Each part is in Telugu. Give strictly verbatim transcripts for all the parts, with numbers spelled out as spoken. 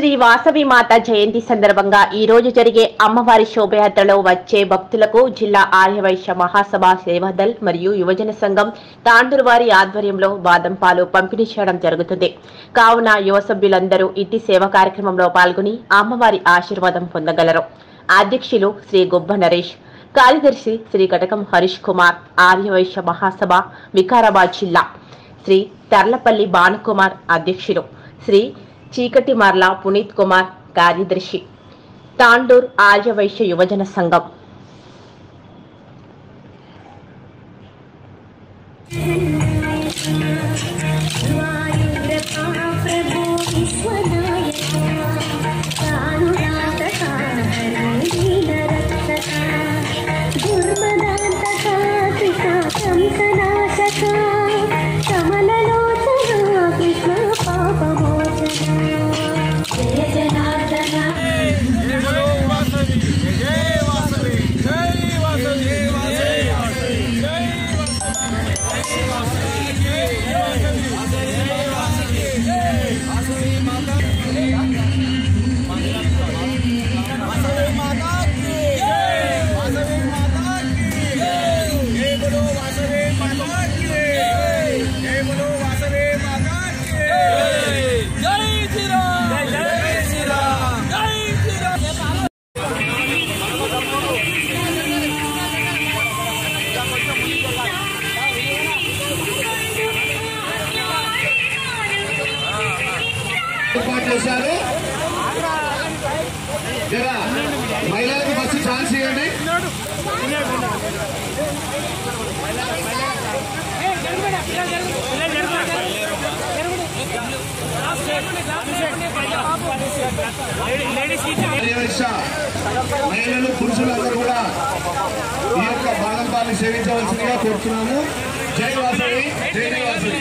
శ్రీ వాసవి మాత జయంతి సందర్భంగా ఈ రోజు జరిగే అమ్మవారి శోభయాత్రలో వచ్చే భక్తులకు జిల్లా ఆర్యవైశ్య మహాసభ సేవాదల్ మరియు యువజన సంఘం తాండూరు వారి ఆధ్వర్యంలో బాదం పాలు పంపిణీ చేయడం జరుగుతుంది. కావున యువ సభ్యులందరూ ఇట్టి సేవ కార్యక్రమంలో పాల్గొని అమ్మవారి ఆశీర్వాదం పొందగలరు. అధ్యక్షులు శ్రీ గుబ్బ నరేష్, కార్యదర్శి శ్రీ కటకం హరీష్ కుమార్, ఆర్యవైశ్య మహాసభ వికారాబాద్ జిల్లా శ్రీ తర్లపల్లి భానుకుమార్ అధ్యక్షులు, శ్రీ చీకటి మార్ల పునీత్ కుమార్ కార్యదర్శి, తాండూర్ ఆర్యవైశ్య యువజన సంఘం. చేశారు. జరా మహిళలకు బస్సు ఛాన్స్ ఇవ్వండి. మహిళలు పురుషులందరూ కూడా ఈ యొక్క బాదం పాలు సేవించవలసిందిగా కోరుతున్నాము. జై వాసవి, జై జై వాసవి.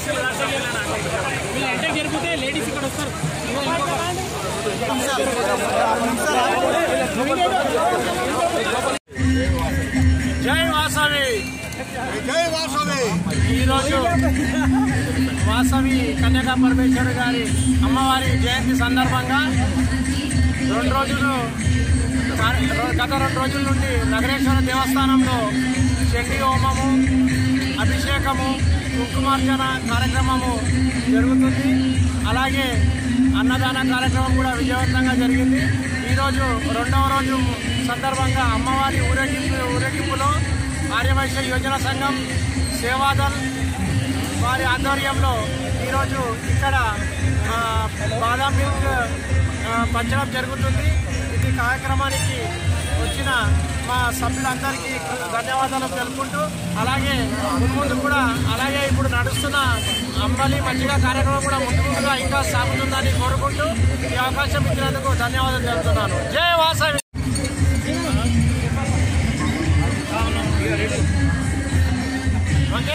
జై వాసవి, జై వాసవి. ఈరోజు వాసవి కన్యకా పరమేశ్వరి గారి అమ్మవారి జయంతి సందర్భంగా రెండు రోజులు గత రెండు రోజుల నుండి నగరేశ్వర దేవస్థానంలో చండీ హోమము, అభిషేకము, కుంకుమార్చన కార్యక్రమము జరుగుతుంది. అలాగే అన్నదాన కార్యక్రమం కూడా విజయవంతంగా జరిగింది. ఈరోజు రెండవ రోజు సందర్భంగా అమ్మవారి ఊరేగింపు ఊరేగింపులో ఆర్యవైశ్య యువజన సంఘం సేవాదల్ వారి ఆధ్వర్యంలో ఈరోజు ఇక్కడ బాదాం మిల్క్ పంచడం జరుగుతుంది. ఇది కార్యక్రమానికి వచ్చిన మా సభ్యులందరికీ ధన్యవాదాలు తెలుపుకుంటూ, అలాగే ముందు కూడా అలాగే ఇప్పుడు నడుస్తున్న అంబలి మజ్జిగ కార్యక్రమం కూడా ముందు ముందుగా ఇంకా సాగుతుందని కోరుకుంటూ ఈ అవకాశం ఇచ్చినందుకు ధన్యవాదాలు తెలుపుతున్నాను. జై వాసవి. ఓకే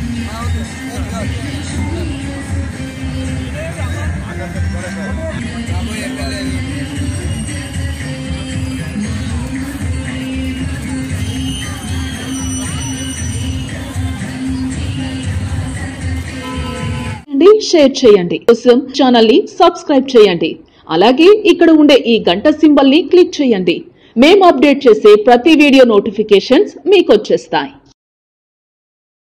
షేర్ చేయండి. కోసం ఛానల్ ని సబ్స్క్రైబ్ చేయండి. అలాగే ఇక్కడ ఉండే ఈ గంట సింబల్ ని క్లిక్ చేయండి. మేము అప్డేట్ చేసే ప్రతి వీడియో నోటిఫికేషన్స్ మీకు వచ్చేస్తాయి.